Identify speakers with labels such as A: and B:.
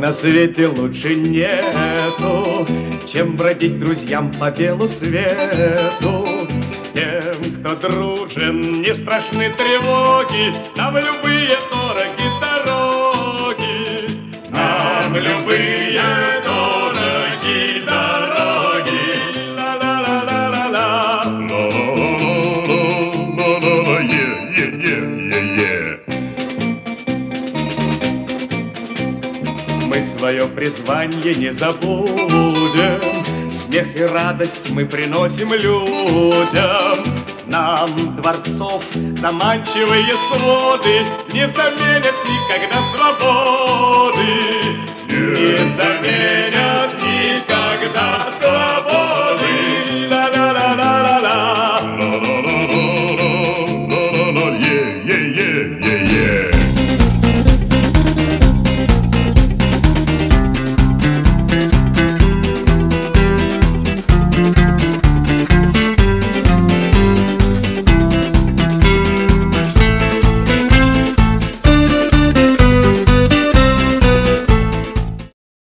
A: на свете лучше нету, чем бродить друзьям по белу свету. Тем, кто дружен, не страшны тревоги, нам любые дороги дороги. Нам любые дороги дороги. Ла-ла-ла-ла-ла-ла. Ла-ла-ла-ла-ла-ла. Мы свое призвание не забудем, смех и радость мы приносим людям. Нам дворцов заманчивые своды не заменят никогда свободы. Не заменят никогда свободы.